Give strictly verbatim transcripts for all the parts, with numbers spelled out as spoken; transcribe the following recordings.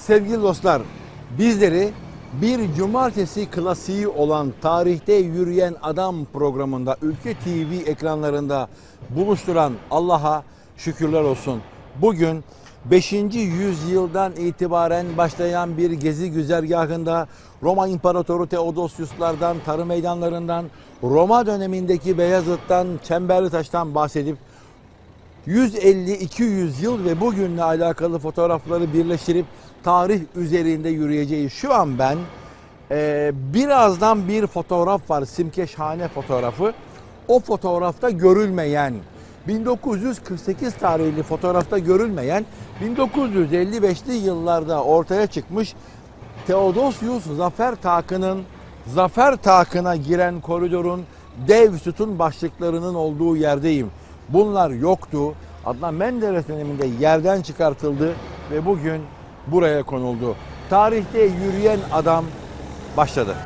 Sevgili dostlar, bizleri bir cumartesi klasiği olan Tarihte Yürüyen Adam programında Ülke T V ekranlarında buluşturan Allah'a şükürler olsun. Bugün beşinci yüzyıldan itibaren başlayan bir gezi güzergahında Roma İmparatoru Theodosius'lardan, tarım meydanlarından, Roma dönemindeki Beyazıt'tan, Çemberlitaş'tan bahsedip yüz elli iki yüz yıl ve bugünle alakalı fotoğrafları birleştirip tarih üzerinde yürüyeceğiz. Şu an ben e, birazdan bir fotoğraf var, Simkeşhane fotoğrafı. O fotoğrafta görülmeyen, bin dokuz yüz kırk sekiz tarihli fotoğrafta görülmeyen, bin dokuz yüz elli beşli yıllarda ortaya çıkmış Theodosius Zafer Takı'nın Zafer Takı'na giren koridorun dev sütun başlıklarının olduğu yerdeyim. Bunlar yoktu. Adnan Menderes döneminde yerden çıkartıldı ve bugün buraya konuldu. Tarihte Yürüyen Adam başladı.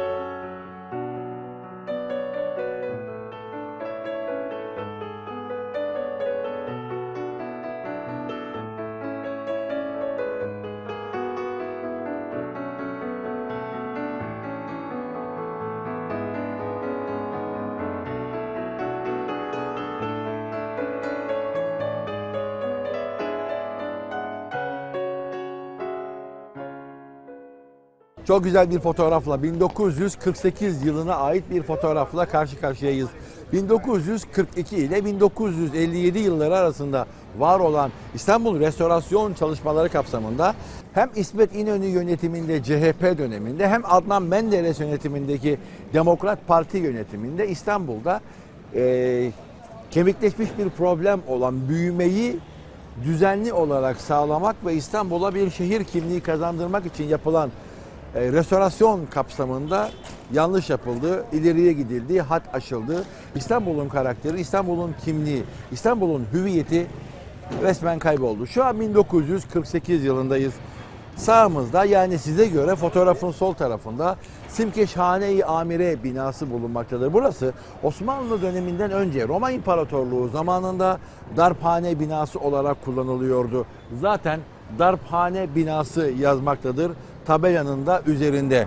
Çok güzel bir fotoğrafla, bin dokuz yüz kırk sekiz yılına ait bir fotoğrafla karşı karşıyayız. bin dokuz yüz kırk iki ile bin dokuz yüz elli yedi yılları arasında var olan İstanbul restorasyon çalışmaları kapsamında hem İsmet İnönü yönetiminde C H P döneminde hem Adnan Menderes yönetimindeki Demokrat Parti yönetiminde İstanbul'da e, kemikleşmiş bir problem olan büyümeyi düzenli olarak sağlamak ve İstanbul'a bir şehir kimliği kazandırmak için yapılan E, restorasyon kapsamında yanlış yapıldı, ileriye gidildi, hat aşıldı. İstanbul'un karakteri, İstanbul'un kimliği, İstanbul'un hüviyeti resmen kayboldu. Şu an bin dokuz yüz kırk sekiz yılındayız. Sağımızda, yani size göre fotoğrafın sol tarafında Simkeşhane-i Amire binası bulunmaktadır. Burası Osmanlı döneminden önce Roma İmparatorluğu zamanında darphane binası olarak kullanılıyordu. Zaten darphane binası yazmaktadır tabelanın da üzerinde.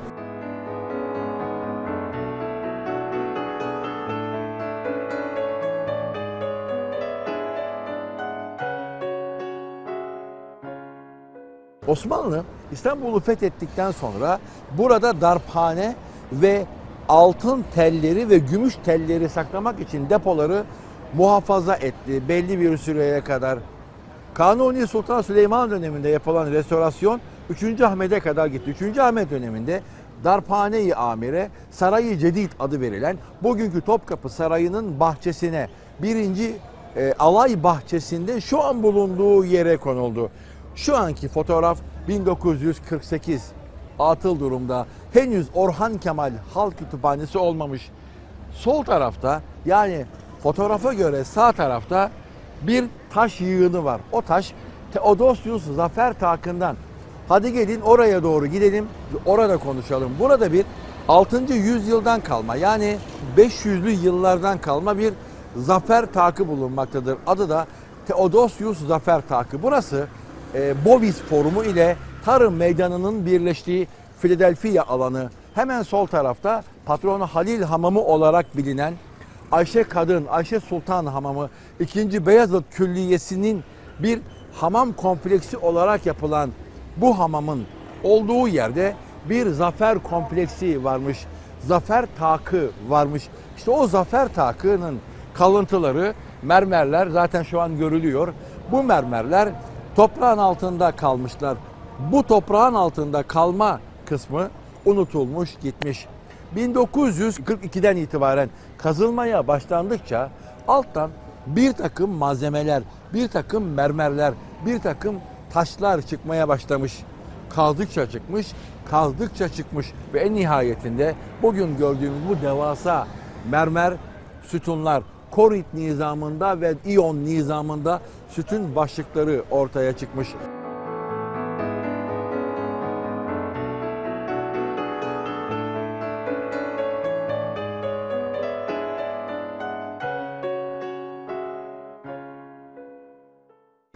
Osmanlı İstanbul'u fethettikten sonra burada darphane ve altın telleri ve gümüş telleri saklamak için depoları muhafaza etti belli bir süreye kadar. Kanuni Sultan Süleyman döneminde yapılan restorasyon üçüncü Ahmet'e kadar gitti. üçüncü Ahmet döneminde Darphane-i Amire, Saray-ı Cedid adı verilen bugünkü Topkapı Sarayı'nın bahçesine, birinci e, alay bahçesinde şu an bulunduğu yere konuldu. Şu anki fotoğraf bin dokuz yüz kırk sekiz, atıl durumda. Henüz Orhan Kemal Halk Kütüphanesi olmamış. Sol tarafta, yani fotoğrafa göre sağ tarafta bir taş yığını var. O taş Theodosius Zafer Takı'ndan. Hadi gelin oraya doğru gidelim, orada konuşalım. Burada bir altıncı yüzyıldan kalma, yani beş yüzlü yıllardan kalma bir zafer takı bulunmaktadır. Adı da Theodosius Zafer Takı. Burası e, Bovis Forumu ile Tarım Meydanı'nın birleştiği Philadelphia alanı. Hemen sol tarafta patronu Halil Hamamı olarak bilinen Ayşe Kadın, Ayşe Sultan Hamamı, ikinci. Beyazıt Külliyesi'nin bir hamam kompleksi olarak yapılan bu hamamın olduğu yerde bir zafer kompleksi varmış. Zafer takı varmış. İşte o zafer takının kalıntıları, mermerler zaten şu an görülüyor. Bu mermerler toprağın altında kalmışlar. Bu toprağın altında kalma kısmı unutulmuş, gitmiş. bin dokuz yüz kırk ikiden itibaren kazılmaya başlandıkça alttan bir takım malzemeler, bir takım mermerler, bir takım taşlar çıkmaya başlamış. Kazdıkça çıkmış, kazdıkça çıkmış ve en nihayetinde bugün gördüğümüz bu devasa mermer sütunlar, Korinth nizamında ve İyon nizamında sütun başlıkları ortaya çıkmış.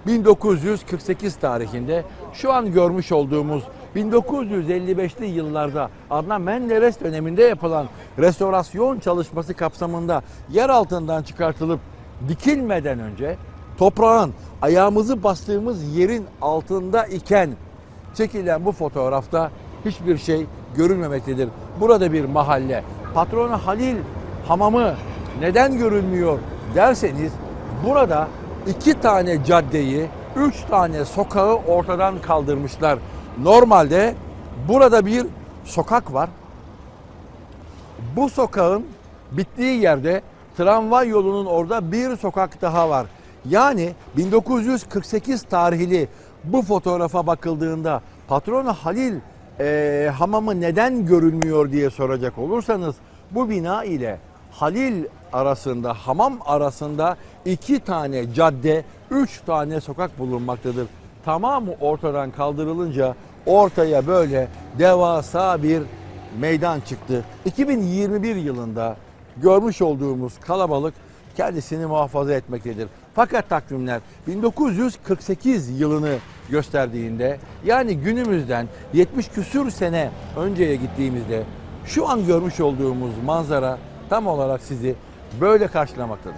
bin dokuz yüz kırk sekiz tarihinde şu an görmüş olduğumuz bin dokuz yüz elli beşli yıllarda Adnan Menderes döneminde yapılan restorasyon çalışması kapsamında yer altından çıkartılıp dikilmeden önce toprağın ayağımızı bastığımız yerin altında iken çekilen bu fotoğrafta hiçbir şey görünmemektedir. Burada bir mahalle. Patronu Halil Hamamı neden görünmüyor derseniz burada iki tane caddeyi, üç tane sokağı ortadan kaldırmışlar. Normalde burada bir sokak var. Bu sokağın bittiği yerde tramvay yolunun orada bir sokak daha var. Yani bin dokuz yüz kırk sekiz tarihli bu fotoğrafa bakıldığında patronu Halil e, Hamamı neden görünmüyor diye soracak olursanız bu bina ile Halil arasında, hamam arasında iki tane cadde, üç tane sokak bulunmaktadır. Tamamı ortadan kaldırılınca ortaya böyle devasa bir meydan çıktı. iki bin yirmi bir yılında görmüş olduğumuz kalabalık kendisini muhafaza etmektedir. Fakat takvimler bin dokuz yüz kırk sekiz yılını gösterdiğinde, yani günümüzden yetmiş küsür sene önceye gittiğimizde şu an görmüş olduğumuz manzara tam olarak sizi böyle karşılamaktadır.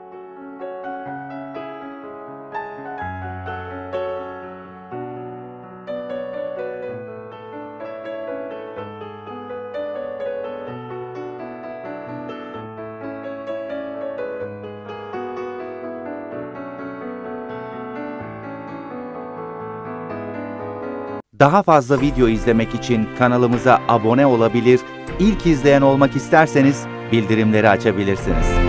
Daha fazla video izlemek için kanalımıza abone olabilir, ilk izleyen olmak isterseniz bildirimleri açabilirsiniz.